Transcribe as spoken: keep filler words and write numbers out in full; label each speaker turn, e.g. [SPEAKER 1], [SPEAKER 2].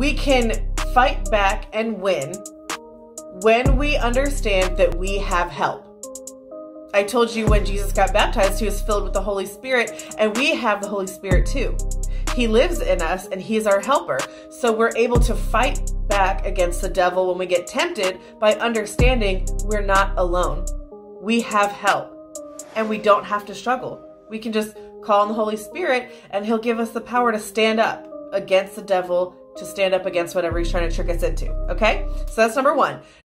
[SPEAKER 1] We can fight back and win when we understand that we have help. I told you when Jesus got baptized, he was filled with the Holy Spirit, and we have the Holy Spirit too. He lives in us and he's our helper. So we're able to fight back against the devil when we get tempted by understanding we're not alone. We have help and we don't have to struggle. We can just call on the Holy Spirit and he'll give us the power to stand up against the devil, to stand up against whatever he's trying to trick us into. Okay? So that's number one.